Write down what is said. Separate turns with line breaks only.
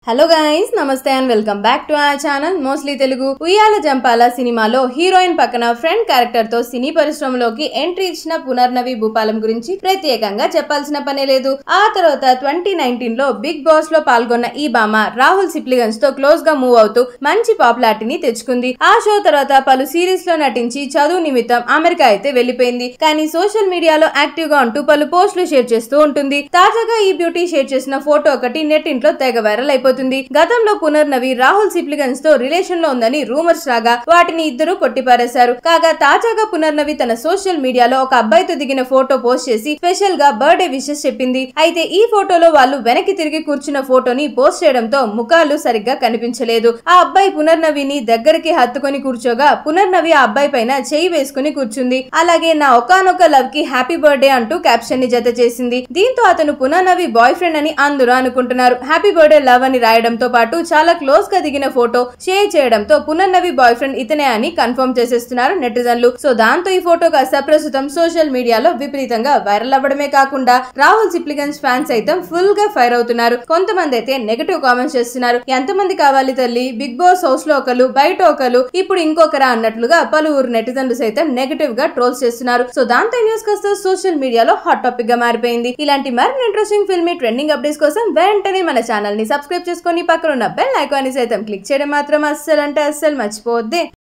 Hello guys, namaste and welcome back to our channel mostly Telugu. Uyyala Jampala సినిమాలో heroine పక్కన friend character తో సినీ పరిశ్రమలోకి entry ఇచ్చిన పునర్నవి భూపాలం గురించి ప్రత్యేకంగా చెప్పాల్సిన పనే లేదు. ఆ తర్వాత 2019 లో బిగ్ బాస్ లో పాల్గొన్న ఈ భామ రాహుల్ సిప్లిగన్స్ తో క్లోజ్ గా మూవ్ అవుతూ మంచి పాపులారిటీని తెచ్చుకుంది. ఆ షో తర్వాత పలు సిరీస్ లో నటించి చదువు నిమిత్తం అమెరికా అయితే వెళ్లిపోయింది. కానీ సోషల్ మీడియాలో యాక్టివ్ గా ఉంటూ పలు పోస్టులు షేర్ చేస్తూ ఉంటుంది. తాజాగా ఈ బ్యూటీ షేర్ చేసిన ఫోటో ఒకటి నెట్టింట్లో తెగ వైరల్ అయిపోతుంది. గతంలో పునర్నవి రాహుల్ సిప్లిగన్స్ తో రిలేషన్ లో ఉందని రూమర్స్ రాగా వాటిని ఇద్దరు కొట్టిపారేశారు. కాగా తాజాగా పునర్నవి తన సోషల్ మీడియాలో ఒక అబ్బాయితో దిగిన ఫోటో పోస్ట్ చేసి స్పెషల్ గా బర్త్డే విషెస్ చెప్పింది. అయితే ఈ ఫోటోలో వాళ్ళు వెనక్కి తిరిగి కూర్చున్న ఫోటోని పోస్ట్ చేయడంతో ముఖాలు సరిగ్గా కనిపించలేదు. ఆ అబ్బాయి పునర్నవిని దగ్గరికి హత్తుకొని కూర్చోగా పునర్నవి ఆ అబ్బాయి పైన చేయి వేసుకుని కూర్చుంది. అలాగే నా ఒకానొక లవ్ కి హ్యాపీ బర్త్డే అంటూ క్యాప్షన్ ని జత చేసింది. దీంతో అతను పునర్నవి బాయ్ ఫ్రెండ్ అని అందరూ అనుకుంటున్నారు. హ్యాపీ బర్త్డే లవ్ అని రాయడంతో పాటు చాలా క్లోజ్ గా దిగిన ఫోటో షేర్ చేయడంతో పునర్నవి బాయ్ ఫ్రెండ్ ఇతనే అని కన్ఫర్మ్ చేసేస్తున్నారు నెటిజన్లు. సో దాంతో ఈ ఫోటో కాస్త ప్రస్తుతం సోషల్ మీడియాలో విపరీతంగా వైరల్ అవ్వడమే కాకుండా రాహుల్ సిప్లిగన్స్ ఫ్యాన్స్ అయితే ఫుల్ గా ఫైర్ అవుతున్నారు. కొంతమంది అయితే నెగటివ్ కామెంట్స్ చేస్తున్నారు. ఎంతమంది కావాలి తల్లి, బిగ్ బాస్ హౌస్ లో ఒకరు, బయట ఒకరు, ఇప్పుడు ఇంకొకరా అన్నట్లుగా పలువురు నెటిజన్లు సైతం నెగటివ్ గా ట్రోల్స్ చేస్తున్నారు. సో దాంతో న్యూస్ కాస్త సోషల్ మీడియాలో హాట్ టాపిక్ గా మారిపోయింది. ఇలాంటి మరిన్ని ఇంట్రెస్టింగ్ ఫిల్మీ ట్రెండింగ్ అప్డేట్స్ కోసం వెంటనే మన ఛానల్ ని సబ్స్క్రైబ్ చేసుకొని పక్కన ఉన్న బెల్ ఐకాన్ ని సైతం క్లిక్ చేయడం మాత్రం అస్సలు మర్చిపోవద్దే.